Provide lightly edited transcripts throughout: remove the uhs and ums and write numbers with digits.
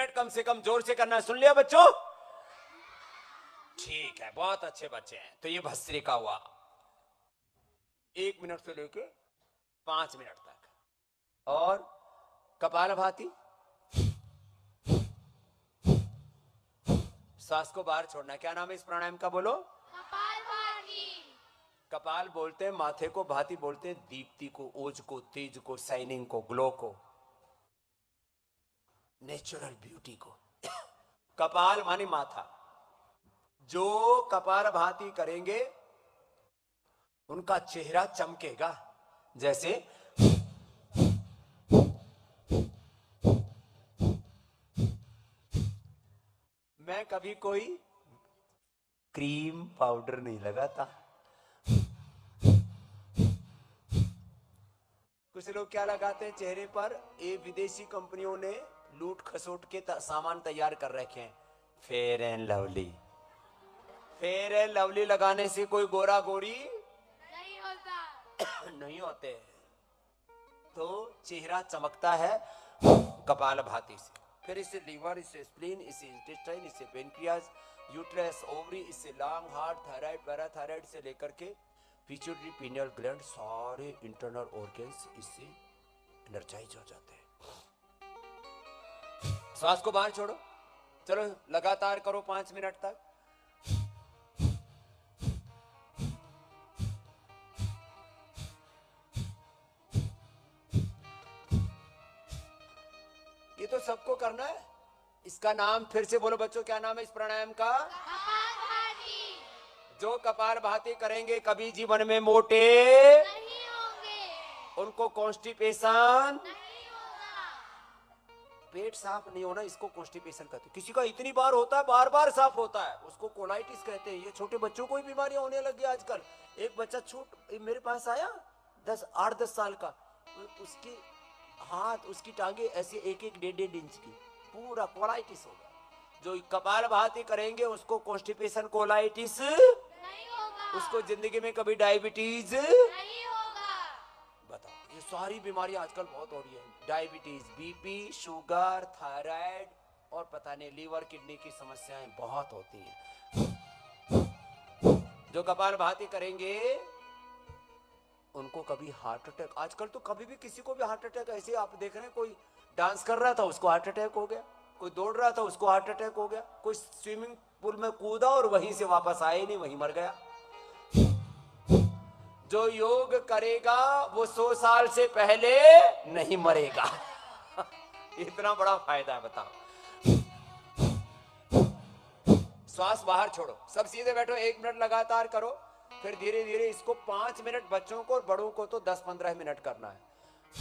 Minute कम से कम जोर से करना, सुन लिया बच्चों? ठीक है, बहुत अच्छे बच्चे हैं। तो ये भस्त्रिका हुआ, 1 मिनट से लेके 5 मिनट तक। और कपालभाति, श्वास को बाहर छोड़ना। क्या नाम है इस प्राणायाम का, बोलो? कपालभाति। कपाल बोलते हैं माथे को, भाती बोलते हैं दीप्ति को, ओज को, तेज को, शाइनिंग को, ग्लो को, नेचुरल ब्यूटी को। कपाल मानी माथा। जो कपाल भाती करेंगे उनका चेहरा चमकेगा। जैसे मैं कभी कोई क्रीम पाउडर नहीं लगाता। कुछ लोग क्या लगाते हैं चेहरे पर, ये विदेशी कंपनियों ने लूट खसोट के सामान तैयार कर रखे हैं। Fair and lovely. Fair and lovely लगाने से कोई गोरा गोरी नहीं होता। नहीं होते। तो चेहरा चमकता है कपाल भाती से। फिर इससे लीवर, इससे स्प्लीन, इससे इंटेस्टाइन, इससे पेनक्रियाज, यूट्रस, ओवरी, इससे लंग, हार्ट, थायराइड, पैराथायराइड से लेकर के पिट्यूटरी, पीनियल ग्लैंड, सारे इंटरनल ऑर्गन्स इससे एनर्जाइज हो जाते हैं। श्वास को बाहर छोड़ो, चलो लगातार करो 5 मिनट तक। ये तो सबको करना है। इसका नाम फिर से बोलो बच्चों, क्या नाम है इस प्राणायाम का? कपालभाति। जो कपाल भाती करेंगे कभी जीवन में मोटे नहीं होंगे। उनको कॉन्स्टिपेशन, नहीं होगा। पेट साफ नहीं होना, इसको कॉन्स्टिपेशन कहते हैं। किसी का इतनी बार होता है, बार बार साफ होता है, उसको कोलाइटिस कहते हैं। ये छोटे बच्चों को भी बीमारियां होने लगी आजकल। एक बच्चा मेरे पास आया 8-10 साल का, उसकी हाथ, उसकी टांगे ऐसे 1-1, 1.5 इंच की, पूरा कोलाइटिस हो गया। जो कपाल भाती करेंगे उसको कॉन्स्टिपेशन, कोलाइटिस नहीं होगा। उसको जिंदगी में कभी डायबिटीज नहीं होगा। बताओ, ये सारी बीमारियां आजकल बहुत हो रही है। डायबिटीज, बीपी, शुगर, थायराइड और पता नहीं लीवर, किडनी की समस्याएं बहुत होती हैं। जो कपाल भाती करेंगे उनको कभी हार्ट अटैक, आजकल तो कभी भी किसी को भी हार्ट अटैक, ऐसे आप देख रहे हैं, कोई डांस कर रहा था उसको हार्ट अटैक हो गया, कोई दौड़ रहा था उसको हार्ट अटैक हो गया, कोई स्विमिंग पूल में कूदा और वहीं से वापस आए नहीं, वहीं मर गया। जो योग करेगा वो 100 साल से पहले नहीं मरेगा। इतना बड़ा फायदा है, बताओ। श्वास बाहर छोड़ो, सब सीधे बैठो, 1 मिनट लगातार करो। फिर धीरे धीरे इसको 5 मिनट बच्चों को और बड़ों को तो 10-15 मिनट करना है।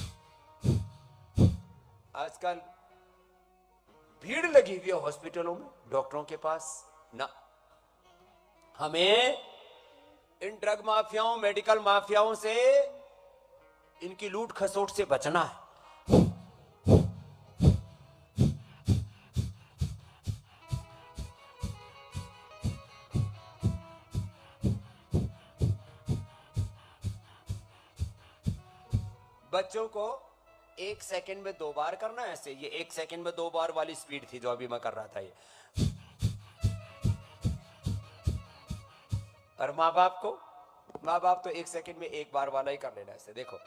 आजकल भीड़ लगी हुई है हॉस्पिटलों में, डॉक्टरों के पास ना। हमें इन ड्रग माफियाओं, मेडिकल माफियाओं से, इनकी लूट खसोट से बचना है। बच्चों को 1 सेकंड में 2 बार करना है ऐसे। ये 1 सेकंड में 2 बार वाली स्पीड थी जो अभी मैं कर रहा था ये। और माँ बाप तो 1 सेकंड में 1 बार वाला ही कर लेना ऐसे। देखो,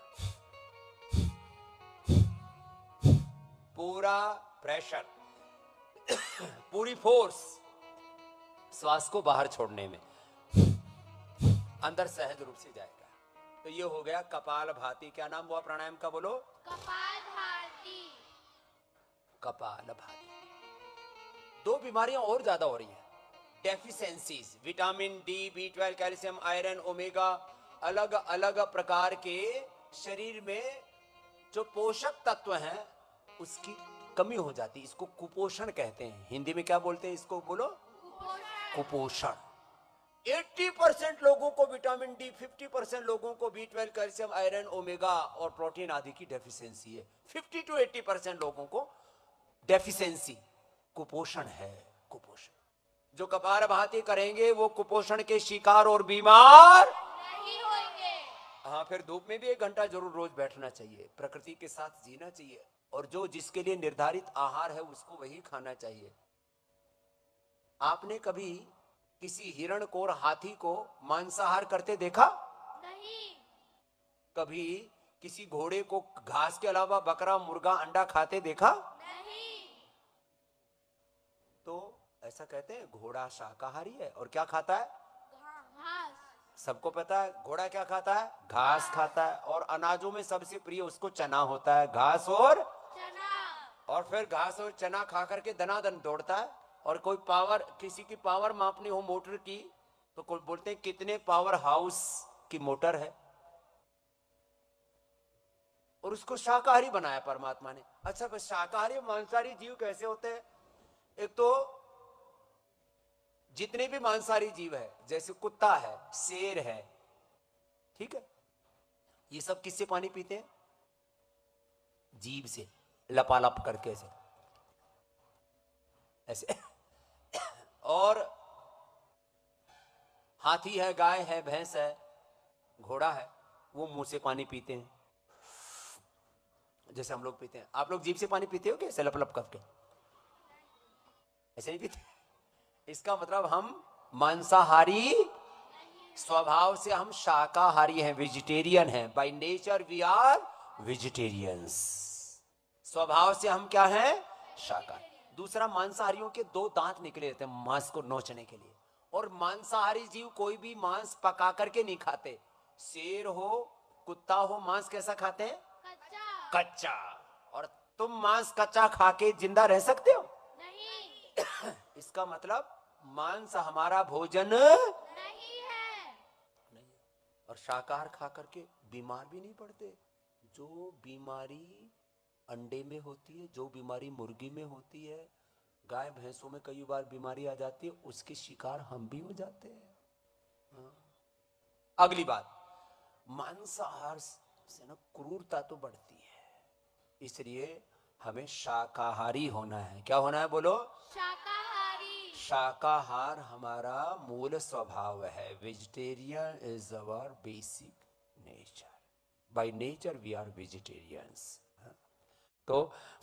पूरा प्रेशर, पूरी फोर्स श्वास को बाहर छोड़ने में, अंदर सहज रूप से जाएगा। तो ये हो गया कपाल भाती। क्या नाम हुआ प्राणायाम का, बोलो? कपालभाति। कपाल भाती। 2 बीमारियां और ज्यादा हो रही हैं, deficiencies, vitamin D, B12, calcium, iron, omega, अलग अलग प्रकार के शरीर में जो पोषक तत्व हैं उसकी कमी हो जाती है। इसको कुपोषण कहते हैं। हिंदी में क्या बोलते हैं इसको, बोलो? कुपोषण। 80% लोगों को विटामिन डी, 50% लोगों को B12, कैल्शियम, आयरन, ओमेगा और प्रोटीन आदि की डेफिशिएंसी है। 50 to 80% लोगों को डेफिशिएंसी, कुपोषण है। कुपोषण। जो कपाल भाती करेंगे वो कुपोषण के शिकार और बीमार नहीं होंगे। हाँ, फिर धूप में भी 1 घंटा जरूर रोज बैठना चाहिए, प्रकृति के साथ जीना चाहिए। और जो जिसके लिए निर्धारित आहार है उसको वही खाना चाहिए। आपने कभी किसी हिरण को और हाथी को मांसाहार करते देखा? नहीं। कभी किसी घोड़े को घास के अलावा बकरा, मुर्गा, अंडा खाते देखा? नहीं। तो ऐसा कहते हैं घोड़ा शाकाहारी है और क्या खाता है? घास। सबको पता है घोड़ा क्या खाता है? घास खाता है। और अनाजों में सबसे प्रिय उसको चना होता है, घास और चना। और फिर घास और चना खा करके दनादन दौड़ता है। और कोई पावर, किसी की पावर मापनी हो मोटर की, तो कोई बोलते हैं कितने पावर हाउस की मोटर है, और उसको शाकाहारी बनाया परमात्मा ने। अच्छा, बस शाकाहारी और मांसाहारी जीव कैसे होते हैं? एक तो जितने भी मांसाहारी जीव है, जैसे कुत्ता है, शेर है, ठीक है, ये सब किससे पानी पीते हैं? जीभ से, लपालप करके ऐसे ऐसे। और हाथी है, गाय है, भैंस है, घोड़ा है, वो मुंह से पानी पीते हैं जैसे हम लोग पीते हैं। आप लोग जीभ से पानी पीते हो क्या, ऐसे लप करके? ऐसे नहीं पीते। इसका मतलब हम मांसाहारी स्वभाव से, हम शाकाहारी हैं, वेजिटेरियन हैं। By nature we are vegetarians. स्वभाव से हम क्या हैं? शाकाहारी। दूसरा, मांसाहारियों के दो दांत निकले रहते हैं मांस को नोचने के लिए। और मांसाहारी जीव कोई भी मांस पका करके नहीं खाते। शेर हो, कुत्ता हो, मांस कैसा खाते हैं? कच्चा। कच्चा। और तुम मांस कच्चा खा के जिंदा रह सकते हो? नहीं। इसका मतलब मांस हमारा भोजन नहीं है। नहीं। और शाकाहार खा करके बीमार भी नहीं पड़ते। जो बीमारी अंडे में होती है, जो बीमारी मुर्गी में होती है, गाय भैंसों में कई बार बीमारी आ जाती है, उसके शिकार हम भी हो जाते हैं। हाँ। अगली बात, मांसाहार से ना क्रूरता तो बढ़ती है, इसलिए हमें शाकाहारी होना है। क्या होना है बोलो? शाकाहारी। शाकाहार हमारा मूल स्वभाव है। Vegetarian is our basic nature. By nature we are vegetarians. तो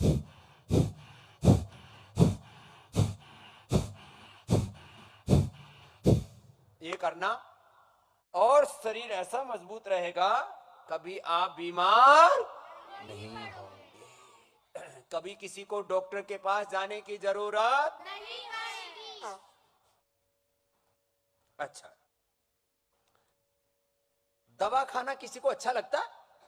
ये करना, और शरीर ऐसा मजबूत रहेगा, कभी आप बीमार नहीं होंगे, कभी किसी को डॉक्टर के पास जाने की जरूरत। नहीं पड़ेगी। अच्छा, दवा खाना किसी को अच्छा लगता?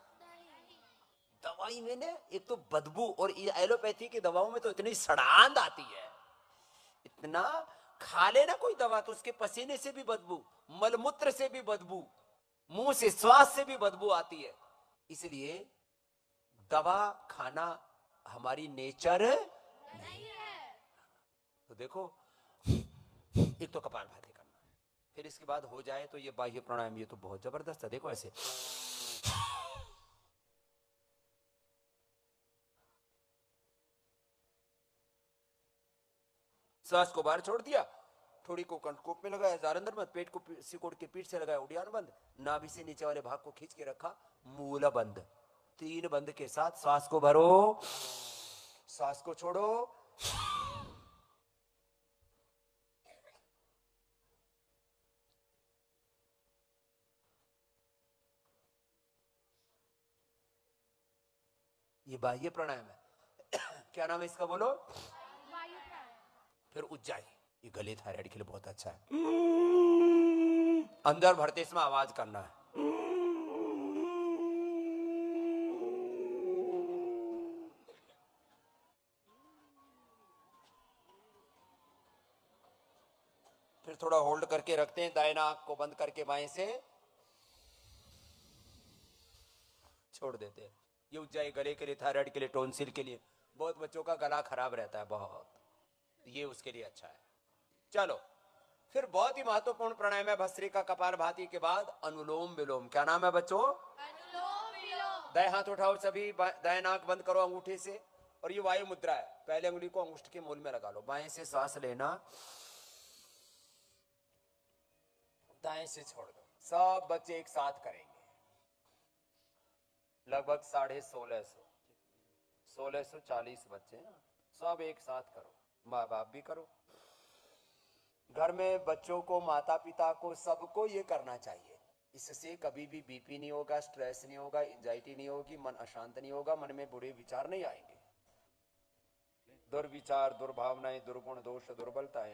दवाई में ना एक तो बदबू, और एलोपैथी की दवाओं में तो इतनी सड़ांध आती है, इतना खा लेना कोई दवा तो उसके पसीने से भी बदबू, मलमूत्र से भी बदबू, मुंह से, श्वास से भी बदबू आती है। इसलिए दवा खाना हमारी नेचर नहीं है। तो देखो, एक तो कपालभाति करना, फिर इसके बाद हो जाए तो ये बाह्य प्राणायाम, ये तो बहुत जबरदस्त है। देखो ऐसे सांस को बाहर छोड़ दिया, थोड़ी को कंठकोप में लगाया, जारंदर मत, पेट को सिकोड़ के पीठ से लगाया, उड़ियान बंद, नाभि से नीचे वाले भाग को खींच के रखा, मूल बंद। 3 बंद के साथ सांस को भरो, सांस को छोड़ो, ये बाह्य प्राणायाम है। क्या नाम है इसका बोलो? वायु प्राणायाम। फिर उज्जाई, ये गले थायराइड के लिए बहुत अच्छा है। अंदर भरते इसमें आवाज करना है। फिर थोड़ा होल्ड करके रखते हैं, दाएं नाक को बंद करके बाएं से छोड़ देते हैं। ये उज्जाई गले के लिए, थायराइड के लिए, टोंसिल के लिए, बहुत बच्चों का गला खराब रहता है बहुत, ये उसके लिए अच्छा है। चलो, फिर बहुत ही महत्वपूर्ण प्राणायाम है भस्त्रिका कपालभाति के बाद अनुलोम विलोम। क्या नाम है बच्चों? अनुलोम विलोम। दाएं हाथ उठाओ सभी, दाएं नाक बंद करो अंगूठे से, और ये वायु मुद्रा है, पहले उंगली को अंगुष्ठ के मूल में लगा लो, बाएं से सांस लेना, दाएं से छोड़ दो। सब बच्चे एक साथ करेंगे, लगभग 1650 1640 बच्चे हैं, सब एक साथ करो, माँ बाप भी करो, घर में बच्चों को, माता पिता को, सबको ये करना चाहिए। इससे कभी भी बीपी नहीं होगा, स्ट्रेस नहीं होगा, एंजाइटी नहीं होगी, मन अशांत नहीं होगा, मन में बुरे विचार नहीं आएंगे। दुर्विचार, दुर्भावनाएं, दुर्गुण, दोष, दुर्बलताएं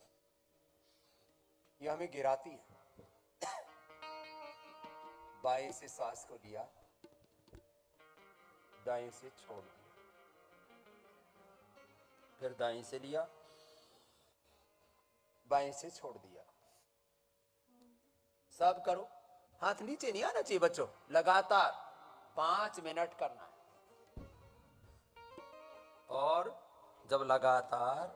ये हमें गिराती है। बाएं से सांस को लिया, दाएं से छोड़ दिया, फिर दाएं से लिया, बाएं से छोड़ दिया। सब करो, हाथ नीचे नहीं आना चाहिए बच्चों, लगातार 5 मिनट करना है। और जब लगातार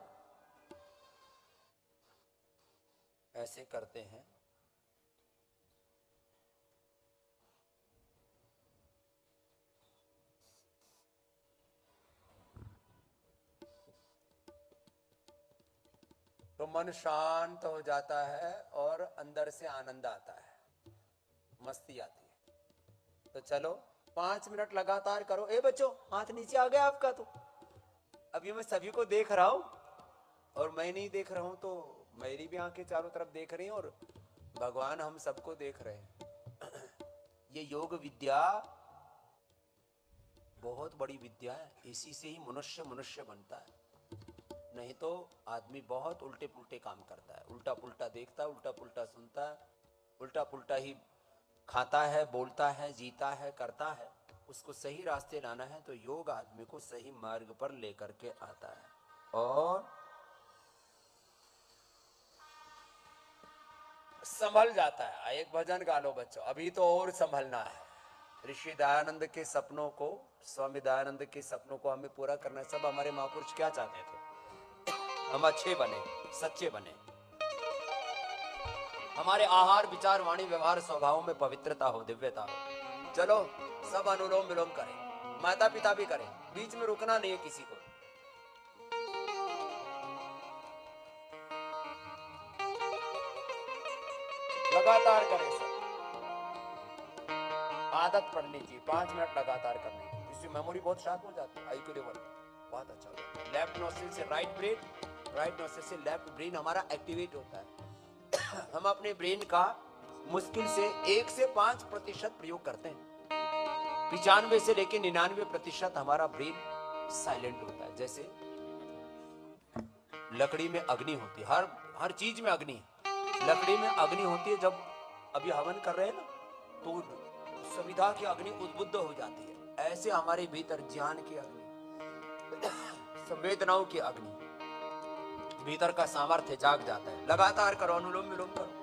ऐसे करते हैं तो मन शांत हो जाता है और अंदर से आनंद आता है, मस्ती आती है। तो चलो 5 मिनट लगातार करो। ए बच्चों, हाथ नीचे आ गया आपका? तो अभी मैं सभी को देख रहा हूं और मैं नहीं देख रहा हूं तो मेरी भी आंखें चारों तरफ देख रही हैं और भगवान हम सबको देख रहे हैं। ये योग विद्या बहुत बड़ी विद्या है, इसी से ही मनुष्य मनुष्य बनता है। नहीं तो आदमी बहुत उल्टे पुल्टे काम करता है, उल्टा पुल्टा देखता है, उल्टा पुल्टा सुनता है, उल्टा पुल्टा ही खाता है, बोलता है, जीता है, करता है। उसको सही रास्ते लाना है तो योग आदमी को सही मार्ग पर लेकर के आता है। और संभल जाता है। एक भजन गा लो बच्चों, अभी तो और संभलना है। ऋषि दयानंद के सपनों को, स्वामी दयानंद के सपनों को हमें पूरा करना है। सब हमारे महापुरुष क्या चाहते थे? हम अच्छे बने, सच्चे बने, हमारे आहार, विचार, वाणी, व्यवहार, स्वभाव में पवित्रता हो, दिव्यता हो। चलो सब अनुलोम विलोम करें, माता पिता भी करें, बीच में रुकना नहीं है किसी को। लगातार करें सब, आदत पड़नी चाहिए 5 मिनट लगातार करने की। इससे मेमोरी बहुत शार्प हो जाती है, IQ लेवल बहुत अच्छा होता है। लेफ्ट नोस्ट्रिल से राइट ब्रेन, राइट नोस्ट्रिल से लेफ्ट ब्रेन हमारा एक्टिवेट होता है। हम अपने ब्रेन का मुश्किल से 1 से 5% प्रयोग करते हैं। 95 से लेकर 99% हमारा ब्रेन साइलेंट होता है। जैसे लकड़ी में अग्नि होती है, हर चीज में अग्नि है। लकड़ी में अग्नि होती है, जब अभी हवन कर रहे हैं ना तो संविधा की अग्नि उद्बुद्ध हो जाती है। ऐसे हमारे भीतर ज्ञान की अग्नि, संवेदनाओं की अग्नि, भीतर का सामर्थ्य जाग जाता है। लगातार करो, अनुलोम विलोम करो।